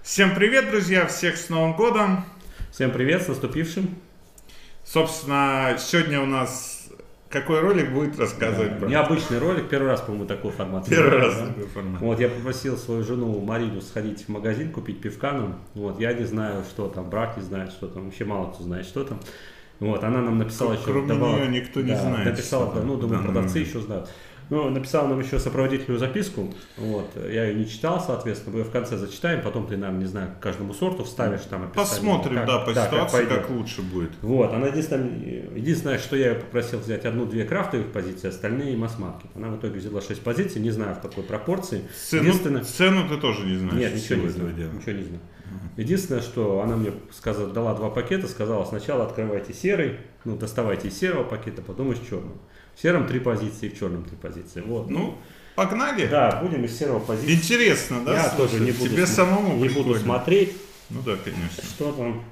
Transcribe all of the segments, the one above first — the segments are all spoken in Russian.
Всем привет, друзья! Всех с Новым годом! Всем привет, с наступившим! Собственно, сегодня у нас какой ролик будет рассказывать про... Необычный ролик, первый раз, по-моему, такой формат. Первый раз такой формат. Вот, я попросил свою жену Марину сходить в магазин, купить пивка нам. Вот, я не знаю, что там, брат не знает, что там, вообще мало кто знает, что там. Вот, она нам написала еще... Кроме нее никто не знает. Написала, ну, думаю, продавцы еще знают. Ну, написала нам еще сопроводительную записку, вот, я ее не читал, соответственно, мы ее в конце зачитаем, потом ты нам, не знаю, к каждому сорту вставишь там описание. Посмотрим, как, да, по ситуации, как лучше будет. Вот, она единственное, что я ее попросил взять одну-две крафтовых позиции, остальные масс-маркет. Она в итоге взяла 6 позиций, не знаю в какой пропорции. Цену ты тоже не знаешь? Нет, ничего не знаю. Единственное, что она мне дала 2 пакета, сказала, сначала открывайте серый, ну, доставайте из серого пакета, потом из черного. В сером 3 позиции, в черном 3 позиции. Вот. Ну, погнали. Да, будем из серого позиции. Интересно, да? Я тоже не буду, тебе самому не буду смотреть. Ну да, конечно. Что там?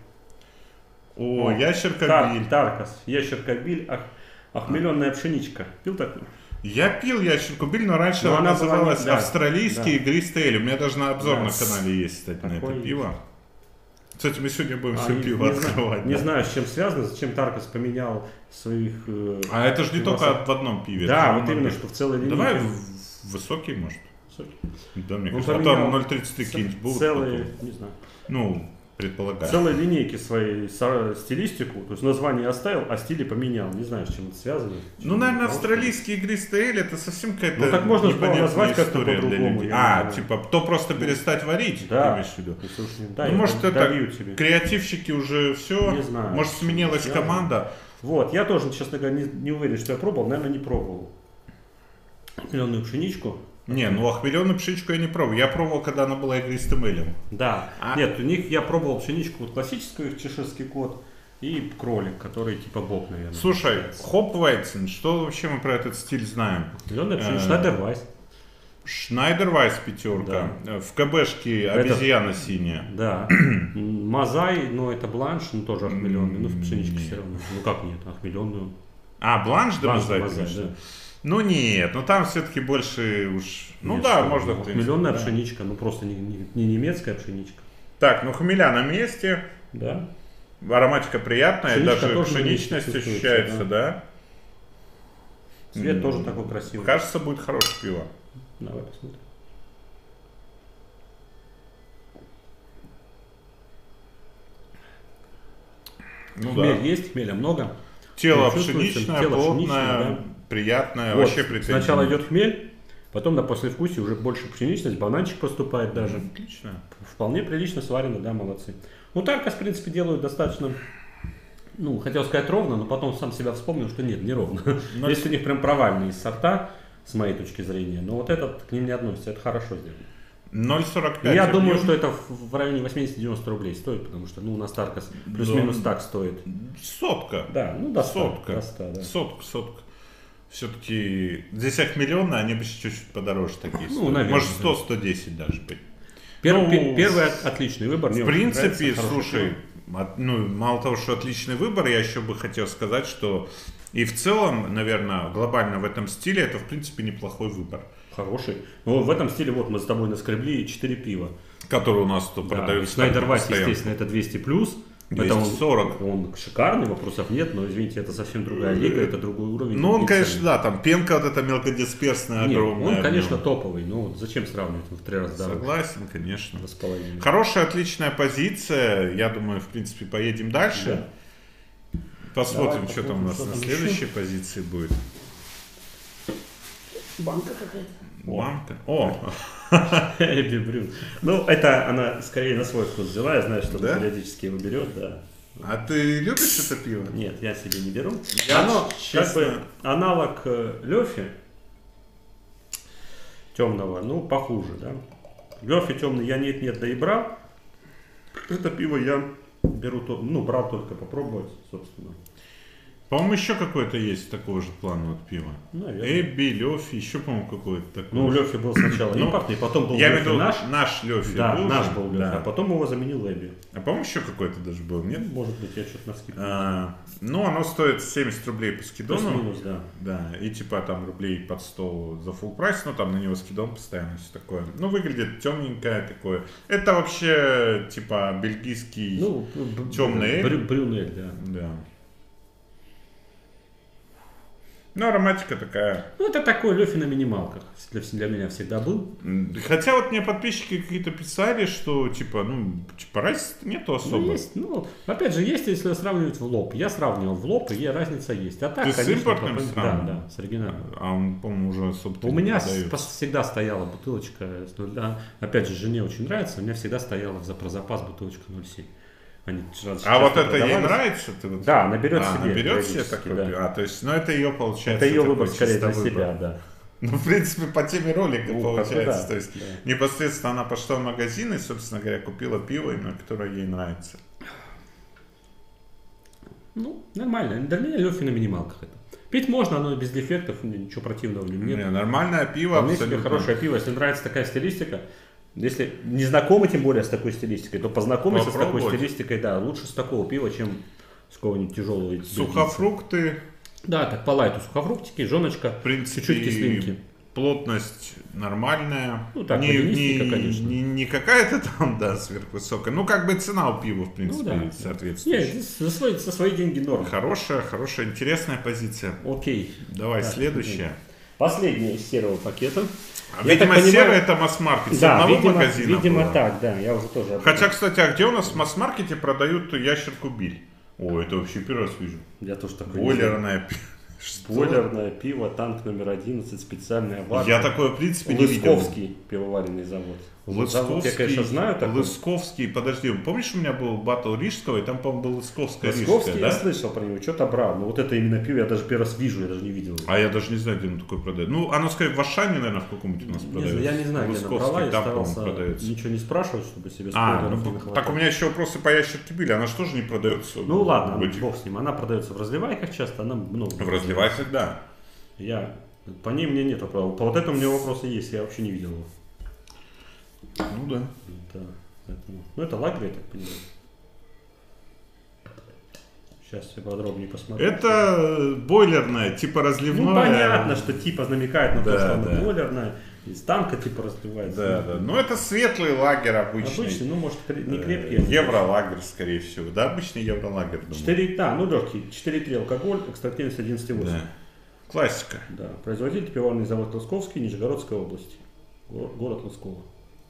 О, ящерка-биль. Таркас, ящерка-биль, охмеленная пшеничка. Пил такую? Я пил ящерку-биль, но раньше она называлась австралийский игристый эль. У меня даже на обзор на канале есть, кстати, на это пиво. Кстати, мы сегодня будем все пиво открывать. Не знаю, с чем связано, зачем Таркас поменял своих... А это же не только в одном пиве. Да, вот именно, что в целой линейке. Давай высокий, может. Высокий. Да, мне кажется. А там 0,33 какие-нибудь будут. Целые, не знаю. Ну, предполагаю. Целой линейки своей стилистику, то есть название оставил, а стили поменял. Не знаю, с чем это связано. Ну, наверное, австралийский игристый эль это совсем какая-то. Ну, так можно было назвать как-то по-другому. Типа, то просто перестать варить, да. ты имеешь в виду? Да, ну, может, это креативщики уже все, не знаю, может, сменилась команда. Вот, я тоже, честно говоря, не уверен, что я пробовал, наверное, не пробовал. Зеленую пшеничку. Не, ну охмеленную пшеничку я не пробовал. Я пробовал, когда она была игристым элем. Да. Нет, у них я пробовал пшеничку вот классическую, чеширский кот, и кролик, который типа боб, наверное. Слушай, Хопвайцен, что вообще мы про этот стиль знаем? Зеленая пшеничка, Шнайдервайс. Шнайдервайс пятерка. Да. В КБшке обезьяна синяя. Да. Мазай, но это бланш, но тоже охмеленный. Ну в пшеничке все равно. Ну как нет, охмеленную. Бланш да Мазай, да. Ну нет, но там все-таки больше уж... Ну нет, да, можно... Хмеленная пшеничка, ну просто не немецкая пшеничка. Так, ну хмеля на месте. Да. Ароматика приятная, пшеничка даже пшеничность ощущается, да. Цвет тоже такой красивый. Кажется, будет хорошее пиво. Давай посмотрим. Ну, хмель есть, хмеля много. Тело пшеничное, плотное, приятное, вот, вообще претензий. Сначала идет хмель, потом на послевкусие уже больше пшеничность, бананчик поступает даже. Отлично. Вполне прилично сварено, да, молодцы. Ну, Таркас, в принципе, делают достаточно, ну, хотел сказать ровно, но потом сам себя вспомнил, что нет, не ровно. Есть у них прям провальные сорта, с моей точки зрения, но вот этот к ним не относится, это хорошо сделано. 0,45. Я думаю, что это в районе 80-90 рублей стоит, потому что, ну, у нас Таркас плюс-минус так стоит. Сотка. Да, ну, до 100. Сотка. До 100, да. Сотка. Все-таки здесь охмеленные, они бы чуть-чуть подороже такие стоят. Ну, наверное, может 100-110 даже быть. Первый отличный выбор. В принципе, слушай, ну, мало того, что отличный выбор, я еще бы хотел сказать, что и в целом, наверное, глобально в этом стиле это в принципе неплохой выбор. Хороший. Ну, в этом стиле вот мы с тобой наскребли 4 пива. Которые у нас тут продаются. Шнайдервайс, естественно, это 200+. 240. Он шикарный, вопросов нет, но, извините, это совсем другая лига, это другой уровень. Ну, он, конечно, да, там пенка вот эта мелкодисперсная, огромная. Он, конечно, топовый, но зачем сравнивать, он в 3 раза дороже. Согласен, конечно. 2,5. Хорошая, отличная позиция, я думаю, в принципе, поедем дальше. Да. Посмотрим, что там у нас на следующей позиции будет. Банка какая-то. Банка? О! Эбби Брю. Ну, это она скорее на свой вкус взяла, я знаю, что она периодически его берет, да. А ты любишь это пиво? Нет, я себе не беру. Оно, честно, как бы аналог Лёфи темного, ну, похуже, да. Лёфи темный я нет-нет, да и брал. Это пиво я беру, ну, брал только попробовать, собственно. По-моему, еще какое-то есть такого же плана вот пива. Наверное. Эбби, Лёфи, еще, по-моему, какой-то такой. Ну, Лёфи был сначала импортный, потом был я имею в виду наш Лёфи. Да, был наш же? был Лёфи, Да. а потом его заменил Эбби. А по-моему, еще какой-то даже был, нет? Может быть, я что-то на скидку. Ну, оно стоит 70 рублей по скидону. Плюс-минус, да. Да, и типа там рублей под 100 за full прайс, но там на него скидон постоянно все такое. Ну, выглядит темненькое такое. Это вообще типа бельгийский темный эль. Брюнель, да. Да. Ну, ароматика такая. Ну, это такой Лёфи на минималках. Для меня всегда был. Хотя вот мне подписчики какие-то писали, что типа, разницы нету особо. Ну, есть, опять же, есть, если сравнивать в лоб. Я сравнивал в лоб, и разница есть. А так, ты конечно, с импортным сравнивал? Да, с оригинальным. А он, по-моему, уже особо У меня всегда стояла бутылочка с 0,2. Опять же, жене очень нравится. У меня всегда стояла про запас бутылочка 0,7. Вот это ей нравится? Да, она берет себе. Наберет себе такой. Да. То есть, это ее получается. Это ее выбор скорее для себя, да. Ну, в принципе, по теме ролика получается. Да, то есть, непосредственно она пошла в магазин и, собственно говоря, купила пиво, именно которое ей нравится. Ну, нормально. Для меня Лёфи на минималках это. Пить можно, оно без дефектов, ничего противного в нем нет. Нормальное пиво, абсолютно. Себе хорошее пиво, если нравится такая стилистика. Если не знакомы, тем более с такой стилистикой, то познакомиться с такой стилистикой, да, лучше с такого пива, чем с какого-нибудь тяжелого. Сухофрукты. Да, так по лайту сухофруктики, жёночка, чуть-чуть кислинки. Плотность нормальная. Ну так, конечно. Не какая-то там, да, сверхвысокая. Ну, как бы цена у пива, в принципе, соответствующая. Нет, за свои деньги норм. Хорошая, интересная позиция. Окей. Давай, следующая. Последняя из серого пакета. Видимо, серый это масс-маркет. Да, видимо так, да. Я уже тоже. Хотя, кстати, а где у нас в масс-маркете продают ящерку Биль? О, это вообще первый раз вижу. Я тоже такое. Бойлерное пиво. Бойлерное пиво, танк номер 11, специальная варка. Я такое, в принципе, не видел. Лысковский пивоваренный завод. Завод я, конечно, знаю такой. Лысковский, подожди, помнишь, у меня был батл Рижского, и там, по-моему, был Лысковская Рижская, Лысковский, я слышал про него, что-то брал, но вот это именно пиво я даже первый раз вижу, я даже не видел. А я даже не знаю, где оно такое продает. Ну, оно, скорее, в Ашане, наверное, в каком-нибудь у нас продается. Я не знаю, где она брала, я старался ничего не спрашивать, чтобы себе спойлеров не хватало. Так у меня еще вопросы по ящерке Билли, она же тоже не продается? Ну ладно, бог с ним, она продается в разливайках часто, она много. В разливайках, да. По ней мне нет вопросов. По вот этому у меня вопросы есть, я вообще не видел его. Ну да. Ну это лагерь, я так понимаю. Сейчас я подробнее посмотрю. Это бойлерная, типа разливная. Ну понятно, что типа намекает на то, что она бойлерная. Из танка типа разливается. Да. Ну это светлый лагерь обычный. Обычный, ну может не крепкий. Евролагерь, скорее всего. Да, обычный евролагерь. 4, легкий. 4,3 алкоголь, экстрактивность 11,8. Да. Классика. Да. Производитель пивоварный завод Лысковский, Нижегородская область. Город Лысково.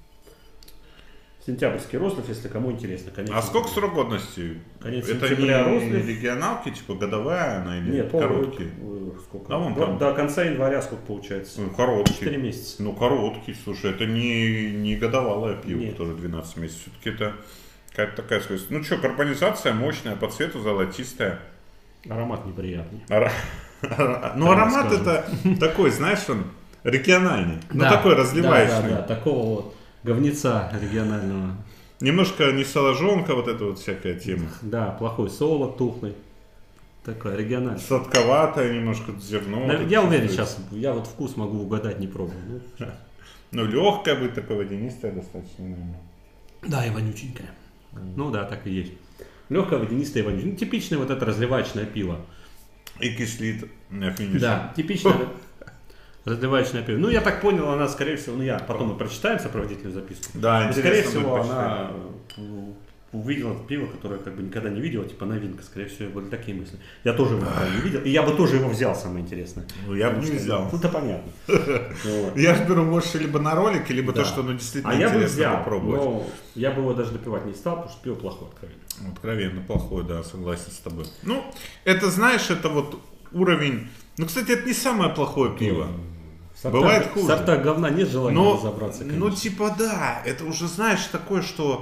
Сентябрьский розлив, если кому интересно. А сколько срок годности? Конец это сентября не розлив. Регионалки, типа годовая она или нет, короткий? Сколько? До конца января сколько получается? Ну, короткий. 4 месяца. Ну, короткий, слушай, это не годовалое пиво, тоже 12 месяцев. Все-таки это какая-то такая свойство. Ну что, карбонизация мощная, по цвету золотистая. Аромат неприятный. Ну, аромат это такой, знаешь, он региональный. Ну, такой разливающий. Да, такого вот говнеца регионального. Немножко не соложонка, вот эта вот всякая тема. Да, плохой солод, тухлый. Такой региональный. Сладковатое немножко зерно. Я уверен, сейчас я вот вкус могу угадать, не пробую. Ну, легкое будет такое, водянистое достаточно, наверное. Да, и вонюченькое. Ну да, так и есть. Легкое, водянистое и вонючее. Ну, типичное вот это разливачное пиво. И кислит. Да, типичное разливачное пиво. Ну, я так понял, она, скорее всего, потом мы прочитаем сопроводительную записку. Да, но, скорее всего, она увидела пиво, которое как бы никогда не видела, типа новинка. Скорее всего, были такие мысли. Я тоже его не видел. И я бы тоже его взял, самое интересное. Ну, я бы не взял. Ну, это понятно. Я же беру больше либо на ролики, либо то, что действительно интересно попробовать. Но я бы его даже допивать не стал, потому что пиво плохое, откровенно. Откровенно плохое, да, согласен с тобой. Ну, это, знаешь, это вот уровень... Ну, кстати, это не самое плохое пиво. Бывает хуже. В сортах говна нет желания разобраться, конечно. Ну, типа, да, это уже, знаешь, такое, что,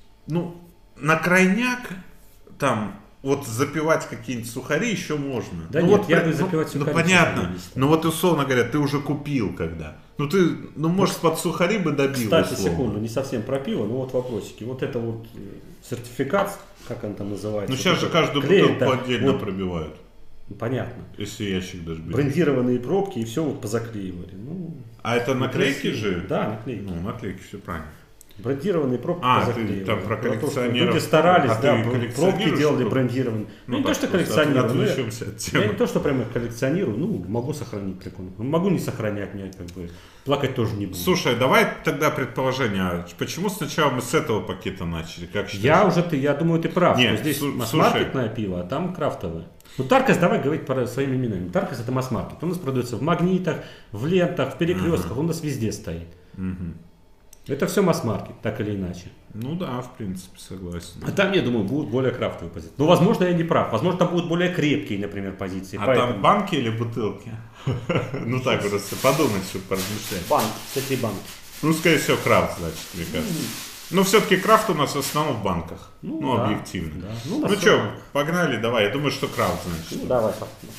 на крайняк, там, вот запивать какие-нибудь сухари еще можно. Да нет, вот, я бы запивать сухари. Ну, понятно, но вот условно говоря, ты уже купил когда. Может, под сухари бы добил. Кстати, секунду, не совсем про пиво, но вот вопросики. Вот это вот сертификат, как он там называется. Ну, сейчас же каждую бутылку отдельно пробивают. Ну, понятно. Если ящик даже без. Брендированные пробки и все вот позаклеивали. Ну, а это наклейки же? Да, наклейки. Ну, наклейки, все правильно. Брендированные пробки ты там про коллекционеров. Люди старались, да, пробки делали что? брендированные. Ну, не то, что коллекционирую. Я не то, что прямо их коллекционирую, ну, могу сохранить прикольно. Могу не сохранять, мне как бы плакать тоже не буду. Слушай, давай тогда предположение. Почему сначала мы с этого пакета начали? Как считаешь? Я думаю, ты прав. Нет, что здесь масс-маркетное пиво, а там крафтовое. Ну, Таркос, давай говорить по своими именами. Таркос это масс-маркет. У нас продается в магнитах, в лентах, в перекрестках, у нас везде стоит. Это все масс-маркет, так или иначе. Ну да, в принципе, согласен. А там, я думаю, будут более крафтовые позиции. Ну, возможно, я не прав. Возможно, там будут более крепкие, например, позиции. А там банки или бутылки? Ну так просто подумать, чтобы поразмышлять. Банки, кстати, банки. Ну, скорее всего, крафт, значит, мне кажется. Но все-таки крафт у нас в основном в банках. Ну, объективно. Ну что, погнали, давай. Я думаю, что крафт, значит. Ну, давай.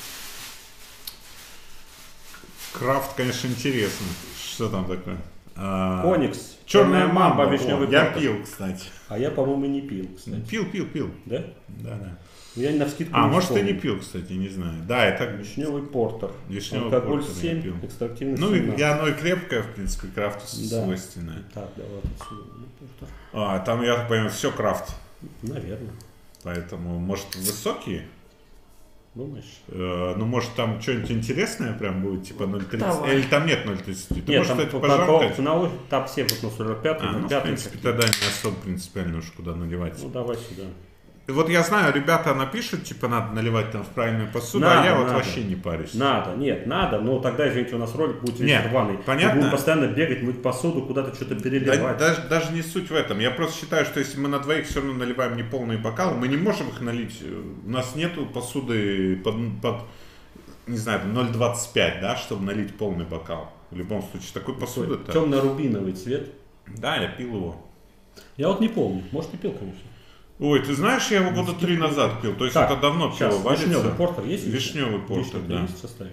Крафт, конечно, интересно. Что там такое? Коникс. Черная мамба, вишневый я пил, кстати. А я, по-моему, не пил, кстати. Пил. Да? Да. Я навскидку не может, ты не пил, кстати, не знаю. Да, это... Вишневый портер. Алкоголь 7, экстрактивный. Ну, и оно и крепкое, в принципе, крафту свойственное. Так, давай отсюда. Там, я так понимаю, все крафт. Наверное. Поэтому, может, высокие? Думаешь? Ну, может, там что-нибудь интересное прям будет, типа 0,30. Или там нет 0,30. Нет, там там все вот на 45, ну, в принципе, тогда не особо принципиально уж куда наливать. Ну, давай сюда. Вот я знаю, ребята напишут, типа, надо наливать там в правильную посуду, а я вот вообще не парюсь. Надо, но тогда, извините, у нас ролик будет весь рваный. Понятно. Мы будем постоянно бегать, мыть посуду, куда-то что-то переливать. Даже не суть в этом. Я просто считаю, что если мы на двоих все равно наливаем не полные бокалы, мы не можем их налить. У нас нету посуды под не знаю, 0,25, да, чтобы налить полный бокал. В любом случае, такой посуды. Темно-рубиновый цвет. Да, я пил его. Я вот не помню. Может, и пил, конечно. Ой, ты знаешь, я его года 3 назад пил, то есть так, это давно пиво варится. Вишневый портер есть? Вишневый портер, да. Есть в составе.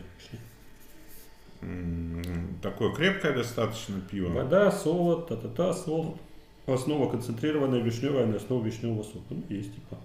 Такое крепкое достаточно пиво. Вода, солод, солод. Основа концентрированная вишневая на основе вишневого сока. Ну, есть типа.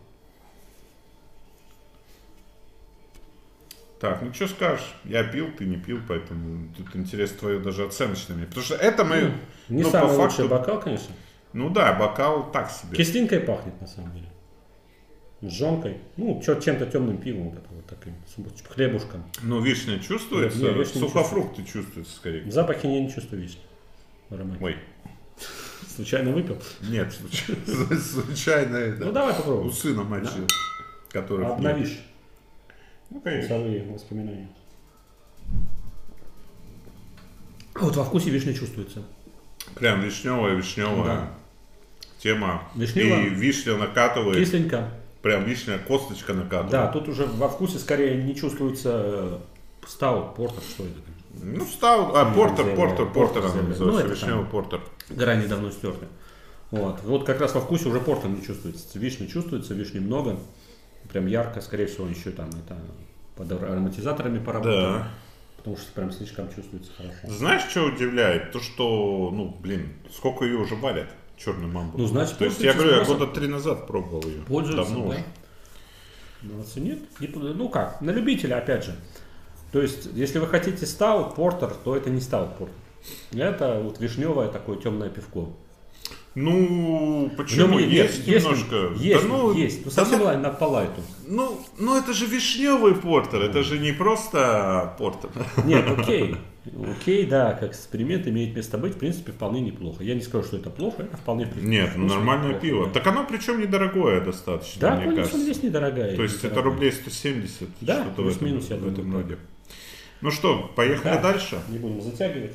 Так, ну что скажешь? Я пил, ты не пил, поэтому тут интерес твое даже оценочное мне. Потому что это мы... Не самый лучший бокал, конечно. Ну да, бокал так себе. Кислинкой пахнет на самом деле. Жженкой. Ну, чем-то темным пивом, вот это вот таким, хлебушком. Ну, вишня чувствуется, сухофрукты чувствуются скорее. В запахе я не чувствую вишни. В аромате. Ой. Случайно выпил? Нет, случайно. Ну, давай попробуем. У сына мочил. Обновишь. Ну, конечно. Вкусовые воспоминания. Вот во вкусе вишня чувствуется. Прям вишневая. Да. Тема. Вишневая. И вишня накатывает. Кисленько. Прям вишня, косточка накатывает. Да, тут уже во вкусе скорее не чувствуется стаут, портер, что это? Ну, стаут, портер она называется, вишневый портер. Грани давно стерты. Вот как раз во вкусе уже портер не чувствуется. Вишня чувствуется, вишни много. Прям ярко, скорее всего, он еще там это под ароматизаторами поработал. Да. Потому что прям слишком чувствуется хорошо. Знаешь, что удивляет? То, что, сколько ее уже варят, черную мамбу. Ну, значит, то есть, я говорю, я года 3 назад пробовал ее. Пользуются, давно уже. Молодцы, нет? Ну как, на любителя, опять же. То есть, если вы хотите стаут, портер, то это не стаут портер. Это вот вишневое такое темное пивко. Ну, почему? Есть немножко. Есть. Ну, совсем по лайту. Ну, это же вишневый портер, это же не просто портер. Нет, окей, да, как эксперимент имеет место быть, в принципе, вполне неплохо. Я не скажу, что это плохо, это вполне вкусно. Нет, нормальное пиво. Да. Так оно причем недорогое достаточно, да, мне кажется. Да, здесь недорогая. То есть это рублей 170, да, что-то в этом роде. Ну что, поехали дальше? Не будем затягивать.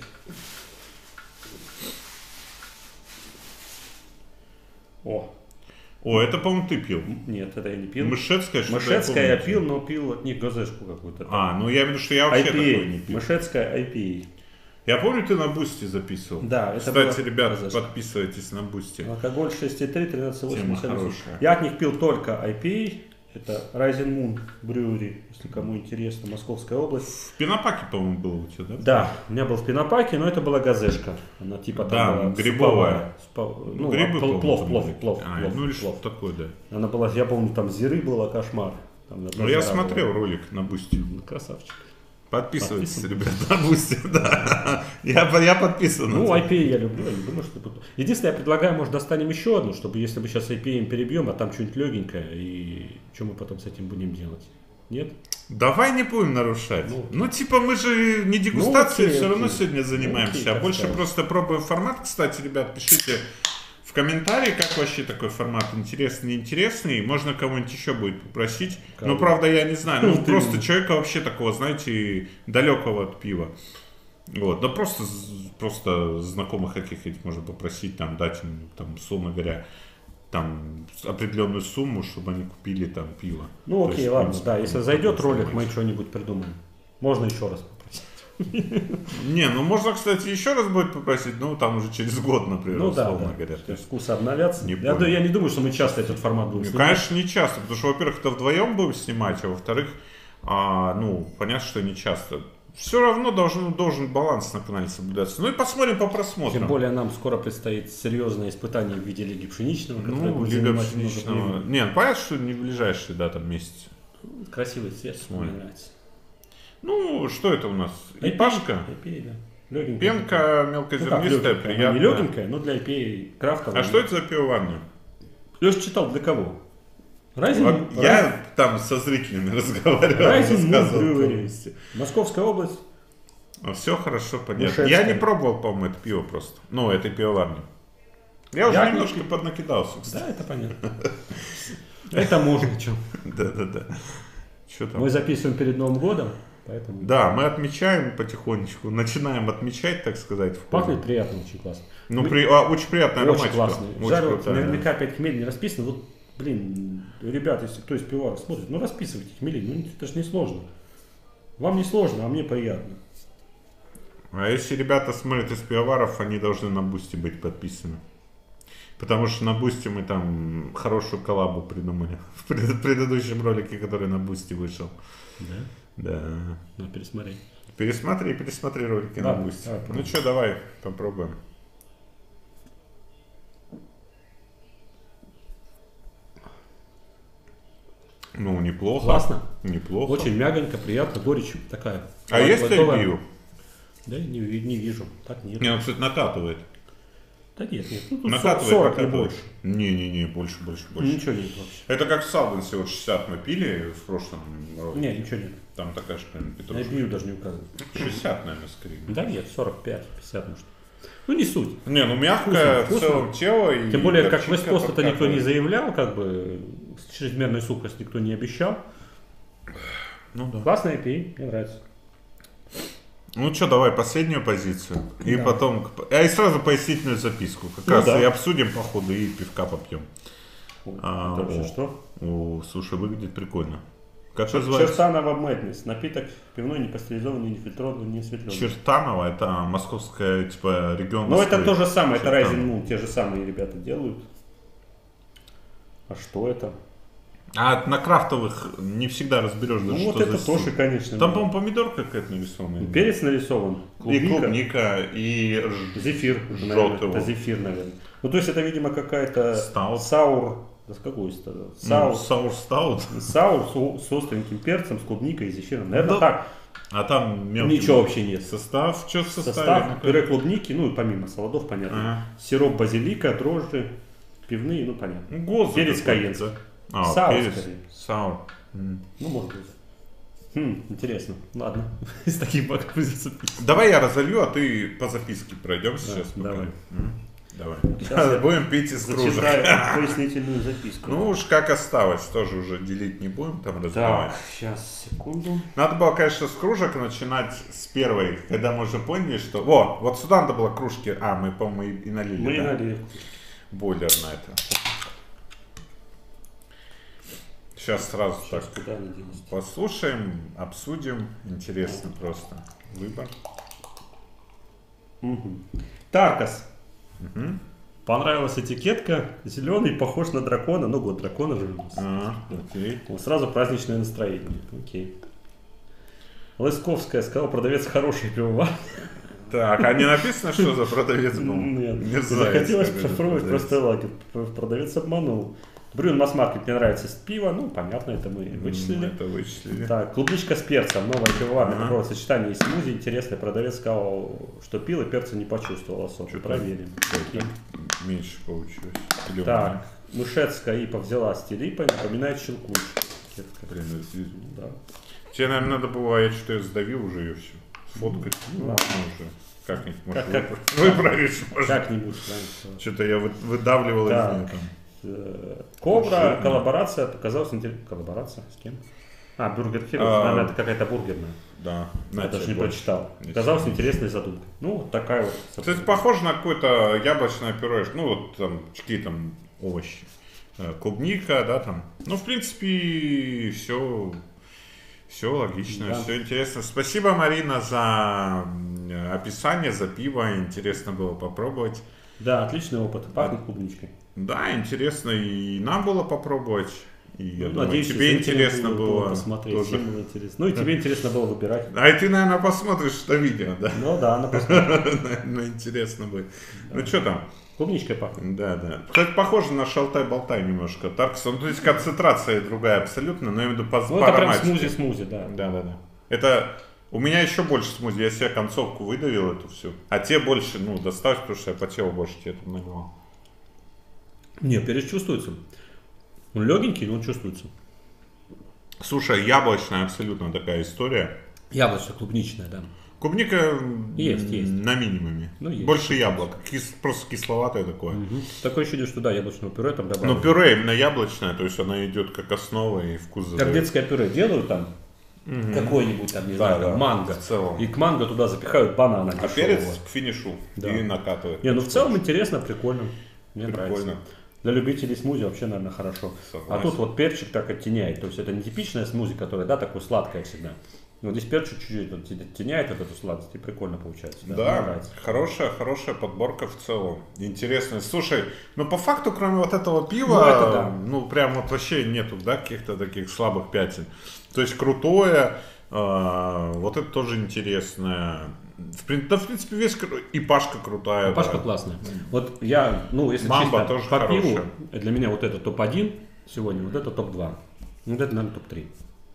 О, это, по-моему, ты пил. Нет, это я не пил. Мышецкая, что Мышецкая я пил, но пил от них газешку какую-то. Ну я имею в виду, что я вообще такой не пил. Мышецкая IPA. Я помню, ты на Бусти записывал. Да, это кстати, ребят, подписывайтесь на Бусти. Алкоголь 6,3, 13,8. Я от них пил только IPA. Это Rising Moon Brewery, если кому интересно, Московская область. В Пинопаке, по-моему, было у тебя, да? Да, у меня был в Пинопаке, но это была газешка. Она типа там была грибовая. Грибы, плов. Ну или что такое, да. Она была, я помню, там зиры было, кошмар. Там Ну, я смотрел ролик на Бусти. Красавчик. Подписывайтесь, ребят, на Бусти, да. Я подписан. Ну, IPA я люблю, я не думаю, что... Единственное, я предлагаю, может, достанем еще одну, чтобы если мы сейчас IPA перебьем, а там что-нибудь легенькое, и что мы потом с этим будем делать? Нет? Давай не будем нарушать. Ну, типа, мы же не дегустацией все равно сегодня занимаемся, а больше просто пробуем формат. Кстати, ребят, пишите в комментарии, как вообще такой формат, интересный, неинтересный. Можно кого-нибудь еще будет попросить. Но, правда, я не знаю. Ну, просто человека вообще такого, знаете, далекого от пива. Вот, да просто знакомых каких-нибудь можно попросить, там, дать им, там, условно говоря, там, определенную сумму, чтобы они купили там пиво. Ну, окей, ладно, да, если зайдет ролик, мы что-нибудь придумаем. Можно еще раз попросить. Не, ну можно, кстати, еще раз будет попросить, ну там уже через год, например, ну, условно да, говоря. То есть вкусы обновятся. Я не думаю, что мы часто этот формат будем снимать. Конечно, не часто, потому что, во-первых, это вдвоем будем снимать, а во-вторых, ну, понятно, что не часто. Все равно должен баланс на канале соблюдаться. Ну и посмотрим по просмотрам. Тем более нам скоро предстоит серьезное испытание в виде Лиги Пшеничного. Ну, Лига Пшеничного. Нет, понятно, что не в ближайшие, да, там месяцы. Красивый цвет, мне нравится. Ну, что это у нас? IPA-шка? IPA, да. Легенькая. Пенка мелкозернистая, приятная. Не легенькая, но для IPA крафтовая. А что это за пивоварня? Леша читал для кого? Райзен, я там со зрителями разговаривал. Райзен, Московская область. Все хорошо, понятно. Я не пробовал, по-моему, это пиво просто. Ну, этой пивоварни. Я уже немножко поднакидался, кстати. Да, это понятно. Это можно, что. Да. Мы записываем перед Новым годом, поэтому... Да, мы отмечаем потихонечку, начинаем отмечать, так сказать. Пахнет приятно, очень классно. Ну, очень приятная ароматика. Очень классно. Жару, наверняка опять хмель не расписано. Вот, блин, ребята, если кто из пивоваров смотрит, ну расписывайте хмели, ну это же не сложно. Вам не сложно, а мне приятно. А если ребята смотрят из пивоваров, они должны на Бусти быть подписаны. Потому что на Бусти мы там хорошую коллабу придумали в предыдущем ролике, который на Бусти вышел. Да? Да. Надо пересмотреть. Пересмотри ролики на Бусти. Ну что, давай попробуем. Ну, неплохо. Классно. Неплохо. Очень мягонько, приятно, горечь такая. А есть IPA? Да, не вижу. Так нет. Не, он, кстати, накатывает. Да нет. Ну, тут накатывает, 40 не больше. Не, больше. Ничего нет вообще. Это как в Сауденсе, вот 60 мы пили в прошлом роке. Не, ничего нет. Там такая же прям петрушка. На IPA даже не указывают. 60, наверное, скорее. Да нет, 45, 50 может. Ну не суть. Не, ну мягкое в целом тело. Тем более, как Вест-Кост-то никто не заявлял, как бы чрезмерную сухость никто не обещал. Ну да. Классная IPA, мне нравится. Ну что, давай последнюю позицию. И потом... и сразу пояснительную записку. Как раз и обсудим по ходу, и пивка попьем. Это вообще что? Слушай, выглядит прикольно. Как называется? Чертанова Madness. Напиток пивной, не пастеризованный, не фильтрованный, не осветленный. Чертанова, это московская, типа, регион. Ну это то же самое, это Райзен Мун, те же самые ребята делают. А что это? А на крафтовых не всегда разберешь, ну, даже, вот что это за тоже, конечно. Там, по-моему, помидорка какая-то нарисована. Перец нарисован. И клубника, и зефир. Это зефир, наверное. Ну, то есть это, видимо, какая-то саур. Да с какой стороны? Саур-стаут. Саур с остреньким перцем, с клубникой и зефиром. Наверное, так. А там мелкий. Ничего вообще нет. Состав? Что в составе? Состав, пюре клубники, ну, помимо солодов, понятно. Сироп базилика, дрожжи, пивные, ну, понятно. Перец каенский. Саур. Ну, может быть. Интересно. Ладно. Из таких баков записывать. Давай я разолью, а ты по записке пройдем сейчас. Давай. Давай. Будем пить из кружек. Зачитаю пояснительную записку. Ну уж как осталось, тоже уже делить не будем, там разбивать. Так, сейчас, секунду. Надо было, конечно, с кружек начинать с первой, когда мы уже поняли, что... Вот сюда надо было кружки... мы, по-моему, и налили, Мы налили. Бойлер на это. Сейчас сразу так послушаем, обсудим. Интересно просто. Выбор. Таркас. Понравилась этикетка. Зеленый, похож на дракона. Ну, год дракона же. Окей. Сразу праздничное настроение. Окей. Лысковская сказал, продавец хороший пивовар. Так, а не написано, что за продавец был? Нет. Захотелось попробовать просто лагерь. Продавец обманул. Брюн Масс-Маркет, мне нравится пиво, ну, понятно, это мы вычислили. Это вычислили. Так, клубничка с перцем, новое пивоварное попробовал сочетание и смузи. Интересный продавец сказал, что пил и перца не почувствовал особо. Проверим. Меньше получилось. Так, Мышецкая ипа взяла стиль ипа, напоминает щелкуч. Да. Тебе, наверное, надо было, я что-то сдавил уже ее все. Сфоткать. Ну, ладно уже. Как-нибудь, может, выправишь. Как-нибудь. Что-то я выдавливал из нее там. Кобра, коллаборация, показалась интересной. Коллаборация с кем? Бургер Хилл, наверное, это какая-то бургерная. Да. Я даже не прочитал. Казалось интересной задумкой. Ну, вот такая вот. Кстати, похоже на какое-то яблочное пюре. Ну, вот там, какие там овощи. Клубника, да, там. Ну, в принципе, все логично, да. Все интересно. Спасибо, Марина, за описание, за пиво. Интересно было попробовать. Да, отличный опыт. Пахнет клубничкой. Да, интересно и нам было попробовать. И я думаю, надеюсь, тебе интересно было посмотреть. Тоже. Было интересно. Ну и тебе интересно было выбирать. А и ты, наверное, посмотришь это видео, да? Ну да, она посмотрит. Наверное, интересно будет. Ну что там? Клубничкой пахнет. Да. Кстати, похоже на шалтай-болтай немножко. Тарксон, ну, то есть концентрация другая абсолютно, но я имею в виду по ароматике. Это прям смузи, да. Да. Это у меня еще больше смузи. Я себе концовку выдавил эту всю. А те больше, ну, доставь, потому что я по телу больше тебе это наливал. Не, перец чувствуется. Он легенький, но он чувствуется. Слушай, яблочная абсолютно такая история. Яблочно-клубничная, да. Клубника есть. На минимуме. Ну, есть. Больше яблок. Просто кисловатое такое. Угу. Такое ощущение, что да, яблочного пюре там добавили. Но пюре именно яблочное, то есть она идет как основа и вкус задает. Как детское пюре делают там, какой-нибудь там, не знаю, там, манго. В целом. И к манго туда запихают банана. А перец к финишу и накатывают. Не, ну в целом интересно, прикольно. Мне прикольно. Нравится. Для любителей смузи вообще, наверное, хорошо. Согласен. А тут вот перчик так оттеняет. То есть это не типичная смузи, которая, да, такое сладкое всегда. Но здесь перчик чуть-чуть оттеняет вот эту сладость, и прикольно получается. Да, хорошая подборка в целом. Интересно. Слушай, ну по факту, кроме вот этого пива, ну прям вот вообще нету, да, каких-то таких слабых пятен. То есть крутое, вот это тоже интересное. В принципе, весь и Пашка крутая. Пашка классная. Вот я, ну, если Мамба чисто тоже по хорошая. пиву, для меня вот это топ-1 сегодня, вот это топ-2. Вот это, наверное, топ-3.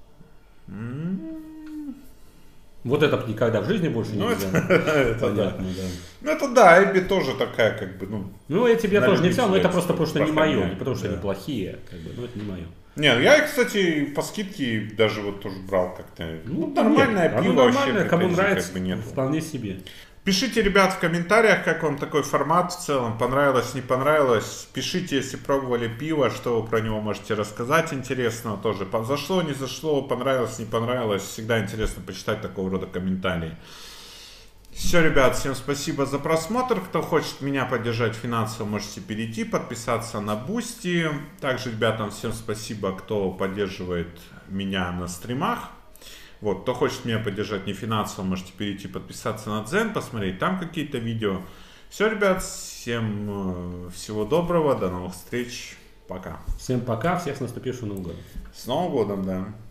Вот это никогда в жизни больше не взял. Это да. Ну это да, Эбби тоже такая, как бы, ну я тебе тоже не взял, но это просто потому что не мое, не потому что они плохие, как бы, но это не мое. Не, я, кстати, по скидке даже вот тоже брал как-то. Ну, нормальное пиво вообще. Кому нравится, вполне себе. Пишите, ребят, в комментариях, как вам такой формат в целом, понравилось, не понравилось. Пишите, если пробовали пиво, что вы про него можете рассказать интересного тоже. Зашло, не зашло, понравилось, не понравилось. Всегда интересно почитать такого рода комментарии. Все, ребят, всем спасибо за просмотр. Кто хочет меня поддержать финансово, можете перейти, подписаться на Boosty. Также, ребятам, всем спасибо, кто поддерживает меня на стримах. Вот, кто хочет меня поддержать не финансово, можете перейти, подписаться на Дзен, посмотреть там какие-то видео. Все, ребят, всем всего доброго, до новых встреч, пока. Всем пока, всех с наступившим Новым годом. С Новым годом, да.